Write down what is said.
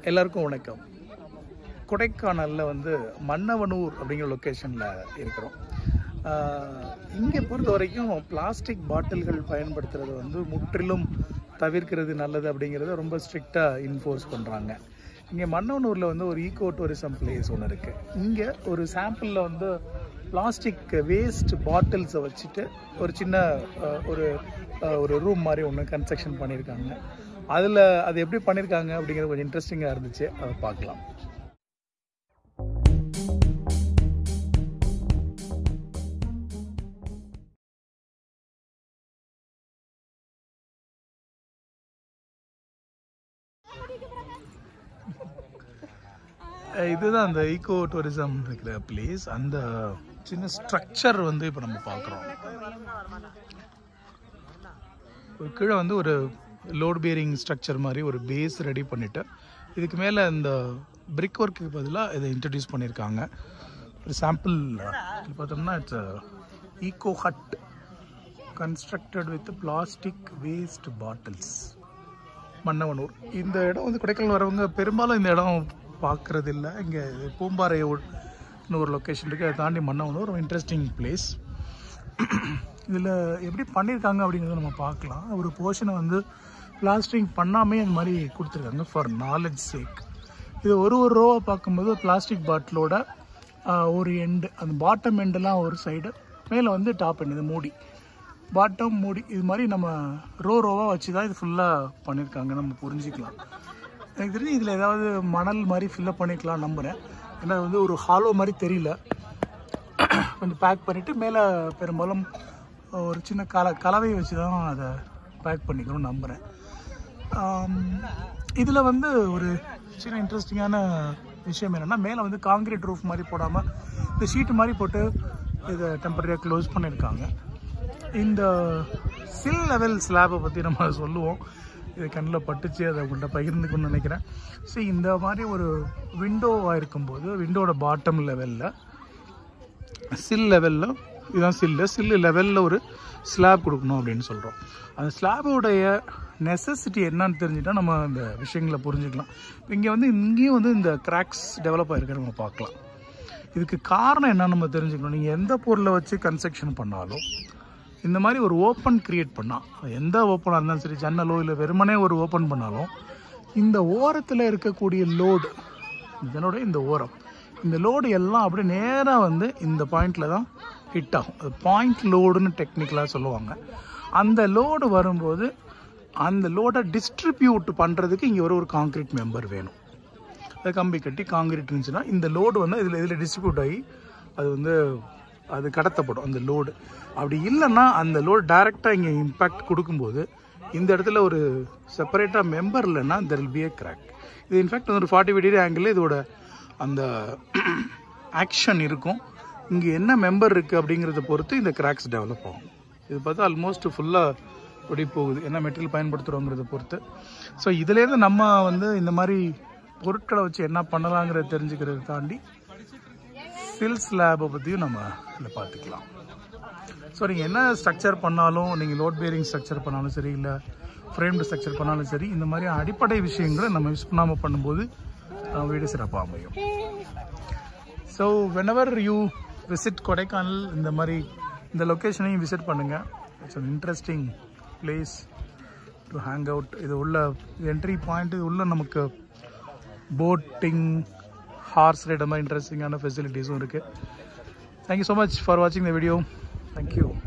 எல்லாருக்கும் வணக்கம். கொடைக்கானலில் வந்து மன்னவனூர் அப்படிங்கிற லொக்கேஷனில் இருக்கிறோம். இங்கே பொறுத்த வரைக்கும் பிளாஸ்டிக் பாட்டில்கள் பயன்படுத்துறது வந்து முற்றிலும் தவிர்க்கிறது நல்லது அப்படிங்கிறத ரொம்ப ஸ்ட்ரிக்டாக இன்ஃபோர்ஸ் பண்ணுறாங்க. இங்கே மன்னவனூரில் வந்து ஒரு ஈகோ டூரிசம் பிளேஸ் ஒன்று இருக்குது. இங்கே ஒரு சாம்பிளில் வந்து பிளாஸ்டிக் வேஸ்ட் பாட்டில்ஸை வச்சுட்டு ஒரு சின்ன ஒரு ரூம் மாதிரி ஒன்று கன்ஸ்ட்ரக்ஷன் பண்ணியிருக்காங்க. அதில் அது எப்படி பண்ணியிருக்காங்க அப்படிங்கிறது கொஞ்சம் இன்ட்ரெஸ்டிங்காக இருந்துச்சு. அதை பார்க்கலாம். இதுதான் அந்த ஈகோ டூரிசம் இருக்கிற பிளேஸ். அந்த சின்ன ஸ்ட்ரக்சர் வந்து இப்போ நம்ம பார்க்குறோம். கீழே வந்து ஒரு லோட் பேரிங் ஸ்ட்ரக்சர் மாதிரி ஒரு பேஸ் ரெடி பண்ணிவிட்டு இதுக்கு மேலே இந்த பிரிக் ஒர்க்கு பதிலாக இதை இன்ட்ரடியூஸ் பண்ணியிருக்காங்க. ஒரு சாம்பிள் பார்த்தோம்னா it's eco hut constructed with plastic waste bottles, Mannavanur. இந்த இடம் வந்து கொடைக்கானல் வரவங்க பெரும்பாலும் இந்த இடம் பார்க்குறது இல்லை. இங்கே 𝗵𝗵𝗡𝗃 ஒரு லொக்கேஷன் இருக்குது. அதை தாண்டி மன்னவனூர் ஒரு இன்ட்ரெஸ்டிங் பிளேஸ். இதில் எப்படி பண்ணியிருக்காங்க அப்படிங்கிறத நம்ம பார்க்கலாம். ஒரு போர்ஷனை வந்து பிளாஸ்டிக் பண்ணாமே அந்த மாதிரி கொடுத்துருக்காங்க ஃபார் நாலேஜ் சேக். இது ஒரு ரோவை பார்க்கும்போது பிளாஸ்டிக் பாட்டிலோட ஒரு எண்டு, அந்த பாட்டம் எண்டெல்லாம் ஒரு சைடு, மேலே வந்து டாப் எண்டு, இது மூடி, பாட்டம் மூடி, இது மாதிரி நம்ம ரோவாக வச்சு தான் இது ஃபுல்லாக பண்ணியிருக்காங்க. நம்ம புரிஞ்சிக்கலாம். எனக்கு தெரிஞ்சு இதில் ஏதாவது மணல் மாதிரி ஃபில்லப் பண்ணிக்கலாம் நம்புகிறேன். ஏன்னா வந்து ஒரு ஹாலோ மாதிரி தெரியல. கொஞ்சம் பேக் பண்ணிவிட்டு மேலே பெரும்பாலும் ஒரு சின்ன கலவையை வச்சு தான் அதை பேக் பண்ணிக்கணும்னு நம்புகிறேன். இதில் வந்து ஒரு சின்ன இன்ட்ரெஸ்டிங்கான விஷயம் என்னென்னா, மேலே வந்து காங்கிரீட் ரூஃப் மாதிரி போடாமல் இந்த ஷீட்டு மாதிரி போட்டு இதை டெம்பரரியாக க்ளோஸ் பண்ணியிருக்காங்க. இந்த சில் லெவல் ஸ்லாபை பற்றி நம்ம சொல்லுவோம். இது கண்ணில் பட்டுச்சு, அதை உங்கள்கிட்ட பகிர்ந்துக்கணும்னு நினைக்கிறேன். ஸோ இந்த மாதிரி ஒரு விண்டோவாக இருக்கும்போது விண்டோட பாட்டம் லெவலில் சில் லெவலில், இதுதான் சில்லு லெவலில் ஒரு ஸ்லாப் கொடுக்கணும் அப்படின்னு சொல்கிறோம். அந்த ஸ்லாபோடைய நெசசிட்டி என்னன்னு தெரிஞ்சுட்டா நம்ம இந்த விஷயங்களை புரிஞ்சுக்கலாம். இங்கே வந்து இங்கேயும் வந்து இந்த கிராக்ஸ் டெவலப் ஆகிருக்க நம்ம பார்க்கலாம். இதுக்கு காரணம் என்னன்னு நம்ம தெரிஞ்சுக்கணும். நீங்கள் எந்த பொருளை வச்சு கன்ஸ்ட்ரக்ஷன் பண்ணாலும் இந்த மாதிரி ஒரு ஓப்பன் க்ரியேட் பண்ணால், எந்த ஓப்பனாக இருந்தாலும் சரி, ஜன்னலோ இல்லை வெறுமனே ஒரு ஓப்பன் பண்ணாலும், இந்த ஓரத்தில் இருக்கக்கூடிய லோடு, இதனோட இந்த ஓரம், இந்த லோடு எல்லாம் அப்படியே நேராக வந்து இந்த பாயிண்டில் தான் ஹிட் ஆகும். அது பாயிண்ட் லோடுன்னு டெக்னிக்கலாக சொல்லுவாங்க. அந்த லோடு வரும்போது அந்த லோடை டிஸ்ட்ரிபியூட் பண்ணுறதுக்கு இங்கே ஒரு காங்கிரீட் மெம்பர் வேணும். அது கம்பி கட்டி காங்கிரீட் இருந்துச்சுன்னா இந்த லோடு வந்து இதில் டிஸ்ட்ரிபியூட் ஆகி அது வந்து அது கடத்தப்படும் அந்த லோடு. அப்படி இல்லைன்னா அந்த லோடு டைரெக்டாக இங்கே இம்பேக்ட் கொடுக்கும்போது இந்த இடத்துல ஒரு செப்பரேட்டாக மெம்பர் இல்லைன்னா there will be a crack. இது இன்ஃபேக்ட் ஒரு 45 டிகிரி ஆங்கிளில் இதோட அந்த ஆக்ஷன் இருக்கும். இங்கே என்ன மெம்பர் இருக்குது அப்படிங்கிறத பொறுத்து இந்த கிராக்ஸ் டெவலப் ஆகும். இது பார்த்தா ஆல்மோஸ்ட் ஃபுல்லாக ஒடி போகுது, என்ன மெட்டீரியல் பயன்படுத்துகிறோங்கிறத பொறுத்து. ஸோ இதுலேருந்து நம்ம வந்து இந்த மாதிரி பொருட்களை வச்சு என்ன பண்ணலாங்கிறத தெரிஞ்சுக்கிறத தாண்டி சில் ஸ்லாபை பற்றியும் நம்ம இதில் பார்த்துக்கலாம். ஸோ நீங்கள் என்ன ஸ்ட்ரக்சர் பண்ணாலும், நீங்கள் லோட் பேரிங் ஸ்ட்ரக்சர் பண்ணாலும் சரி, இல்லை ஃப்ரேம்டு ஸ்ட்ரக்சர் பண்ணாலும் சரி, இந்த மாதிரி அடிப்படை விஷயங்களை நம்ம மிஸ் பண்ணாமல் பண்ணும்போது வீடு சிறப்பாக அமையும். So whenever you visit Kodaikanal, இந்த மாதிரி இந்த லொக்கேஷனையும் விசிட் பண்ணுங்கள். It's an interesting place to hang out. இது உள்ள என்ட்ரி பாயிண்ட், இது உள்ள நமக்கு போட்டிங், ஹார்ஸ் ரைட், அந்த மாதிரி இன்ட்ரெஸ்டிங்கான ஃபெசிலிட்டிஸும் இருக்குது. தேங்க்யூ ஸோ மச் ஃபார் வாட்சிங் த வீடியோ. தேங்க்யூ.